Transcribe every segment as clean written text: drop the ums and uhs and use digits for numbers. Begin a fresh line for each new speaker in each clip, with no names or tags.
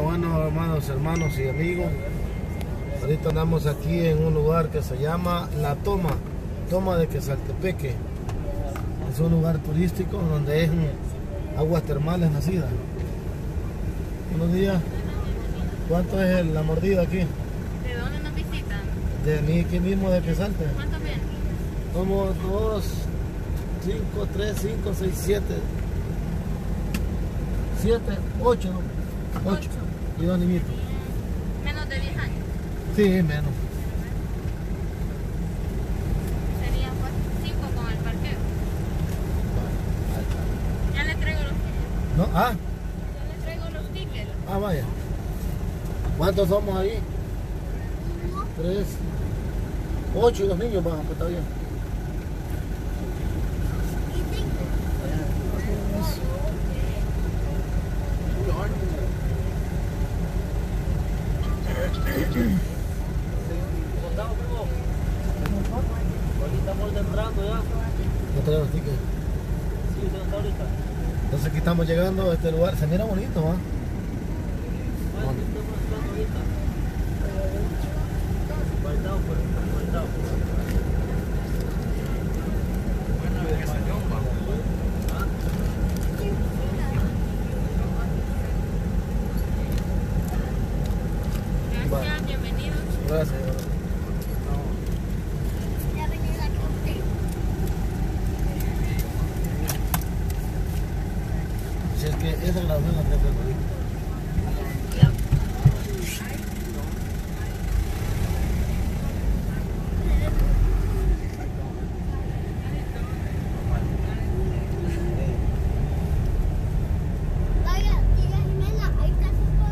Bueno, hermanos y amigos, ahorita andamos aquí en un lugar que se llama La Toma de Quesaltepeque. Es un lugar turístico donde es aguas termales nacidas. Buenos días. ¿Cuánto es la mordida aquí?
¿De dónde nos visitan?
De aquí mismo de Quesalte.
¿Cuántos vienen?
Somos 2, 5, 3, 5, 6, 7. 7, 8, ¿no? 8. Y 2 niñitos.
Menos de 10 años.
Sí, menos.
Serían 5 con el parqueo. Ya le traigo los tickets.
¿No? Ah,
Ya le traigo los tickets.
vaya. ¿Cuántos somos ahí? 3, 8 y 2 niños, vamos, pues está bien.
Ahorita estamos entrando ya.
¿No traen los tickets?
Sí, usted está ahorita.
Entonces aquí estamos llegando a este lugar. Se mira bonito, ¿va?
Bueno, estamos entrando ahorita. Guardado, pues, guardado.
Gracias, bienvenidos.
Gracias.
Ya venía la gente.
Si es que esa grabación la tengo que hacer.
Vaya, tía Jimena, ahí está su cosa.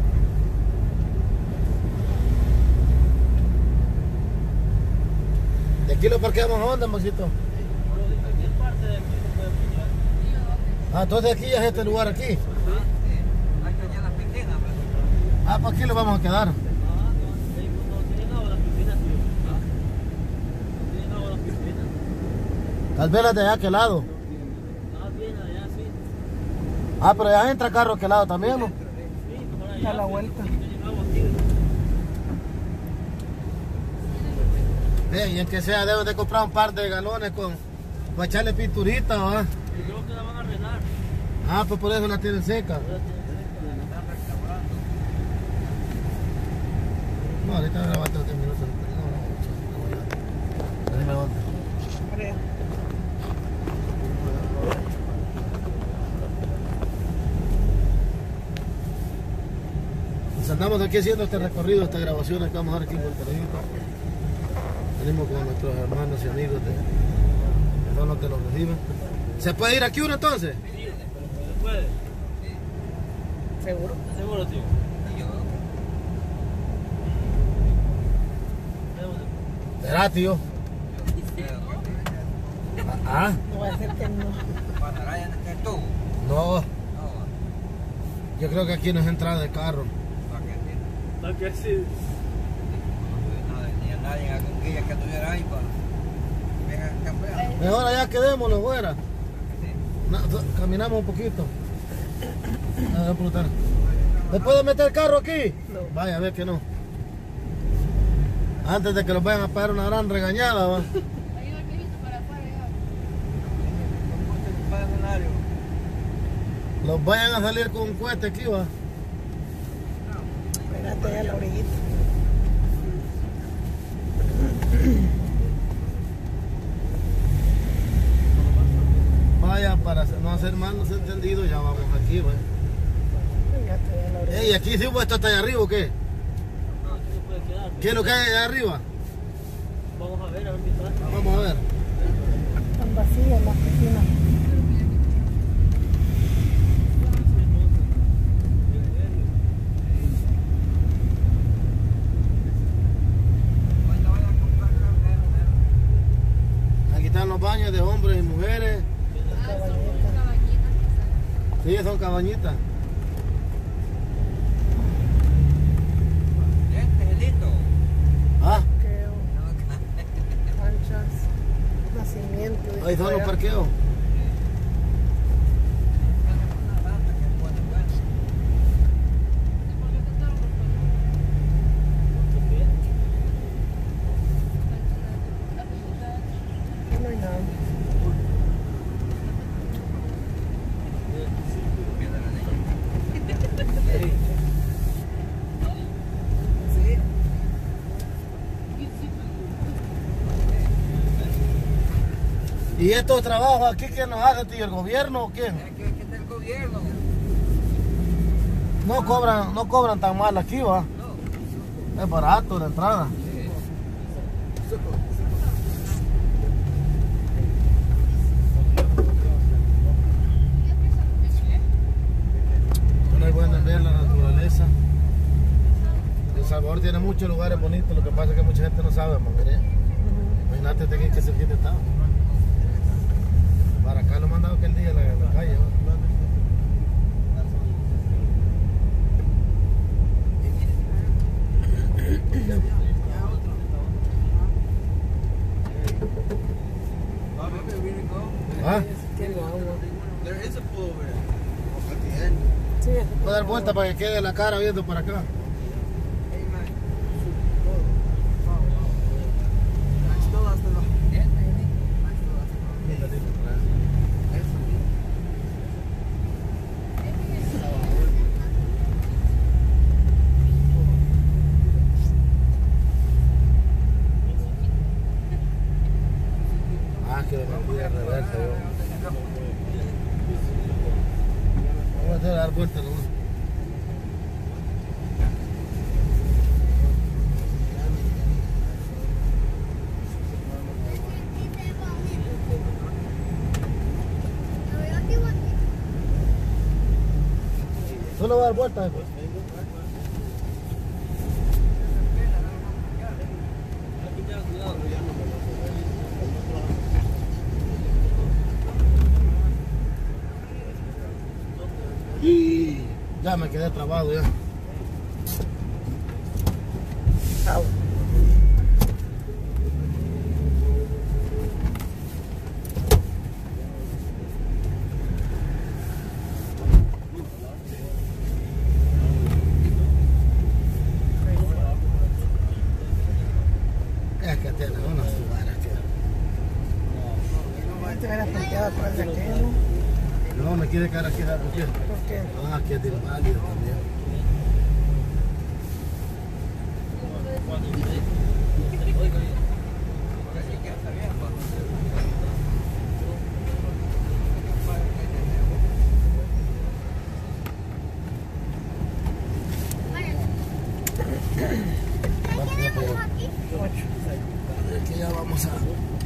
¿De aquí lo parqueamos a dónde, Maxito?
¿Qué parte de aquí se puede pillar?
Ah, entonces aquí ya es este lugar aquí.
Hay que hallar las pequeñas, pero
Ah, pues aquí lo vamos a quedar.
No tienen agua las piscinas, tío. No tienen agua las piscinas.
Tal vez las de aquel lado.
Ah, bien, allá sí.
Ah, pero ya entra carro aquel lado también, ¿no?
Sí, por allá.
A la vuelta.
Tienen agua aquí.
Y en que sea, debes de comprar un par de galones para echarle pinturita, ¿va?
Yo creo que la van a arreglar.
Ah, pues por eso la tienen seca. No, ahorita grabaste 10 minutos. No, dime dónde.
Creo.
Pues andamos aquí haciendo este recorrido, esta grabación que vamos a dar aquí por Televito. Venimos con nuestros hermanos y amigos de son los que los reciben. ¿Se puede ir aquí uno entonces?
¿Se puede?
Seguro.
Seguro, tío.
¿Será, tío? Ah,
No va a ser que no.
cuando rayan este tubo,
no.
no,
Yo creo que aquí no es entrada de carro.
para que
¿Para qué sí?
no venía nadie a conquilla que estuviera ahí para vengan a cambiar.
Mejor allá quedémonos fuera. Caminamos un poquito. A ver, preguntar. ¿Se puede meter carro aquí?
No.
Vaya, a ver que no. Antes de que los vayan a pagar una gran regañada, ¿va?
Ahí va el viejito para afuera, ya.
Para el escenario.
Los vayan a salir con un cohete aquí, ¿va?
Pégate ahí a la orillita.
Vaya, para no hacer malos entendidos, ya vamos aquí, ¿va?
Pégate ahí a la orillita.
Ey, ¿aquí sí esto está allá arriba o qué?
No, aquí se puede quedar.
¿Qué es lo que hay allá arriba?
Vamos a ver qué pasa.
Vamos a ver.
Están vacías las piscinas.
Cuando vayan a comprar carne,
Aquí están los baños de hombres y mujeres. Sí, son cabañitas.
este es lindo.
Ah,
Creo. Canchas. Nacimiento.
ahí son los parqueos. ¿Y estos trabajos aquí quién nos hace, tío? ¿El gobierno o quién?
Es que está el gobierno.
No cobran tan mal aquí, va.
No.
Es barato la entrada. No es bueno ver la naturaleza. El Salvador tiene muchos lugares bonitos, lo que pasa es que mucha gente no sabe, mire. Imagínate de aquí que cerquita está. Para acá lo he mandado aquel día en la calle, ¿no? ¿Ah?
Tiene agua.
There is a pool over there.
At the end.
Sí,
Voy a dar vuelta para que quede la cara viendo para acá. Ah, que me fui de reversa yo. Vamos a dar vuelta nomás. Solo voy a dar vuelta después. Y ya me quedé trabado ya. Es que tiene unos lugares que...
te hubieras planteado atrás de aquello.
No, me quiere quedar aquí, ¿por qué?
¿Por qué?
Ah, aquí es de inválido también. ¿Cuánto tiempo lleva?
8.
Aquí ya vamos a...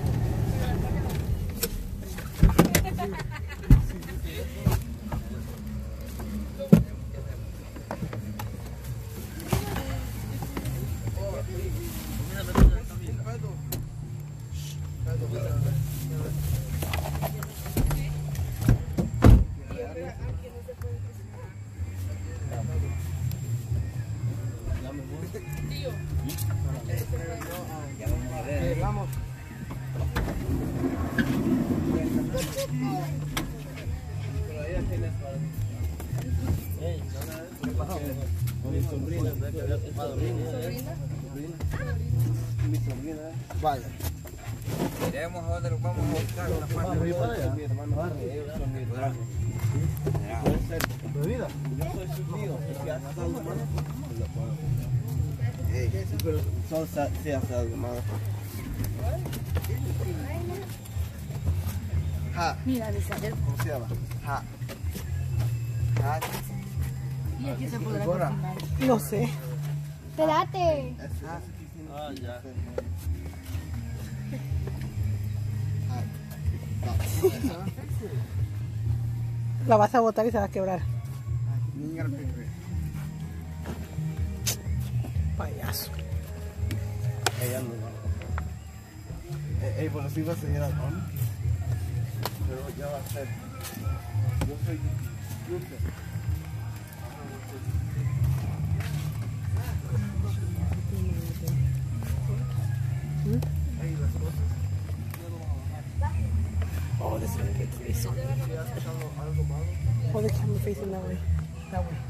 Vamos.
Mi sobrina, que había tomado mi sobrina.
Vaya.
Iremos a donde nos vamos a buscar una parte.
Vamos a ir para allá.
Mi hermano, ellos son mi hermano.
¿Bebida?
Yo soy su tío, es que hace algo malo. Pero solo se hace algo malo.
Ja.
Mira, Isabel.
¿Cómo se llama? Ja. Ja.
Y aquí se podrá
Ahora.
cocinar.
No sé.
Espérate.
Ah, ya.
La vas a botar y se va a quebrar. Payaso.
Ella no va. Bueno, sí va a seguir al pan. Pero ya va a ser. Yo soy youtuber.
Oh, this is gonna get face on me. Oh, the camera facing that way. That way.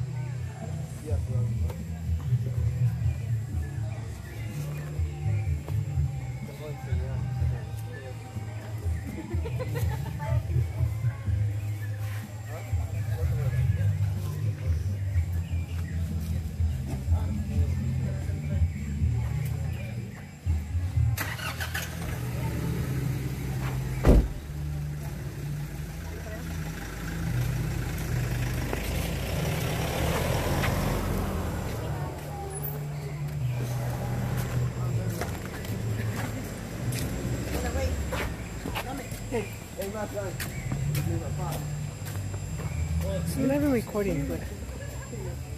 I'm not even recording, but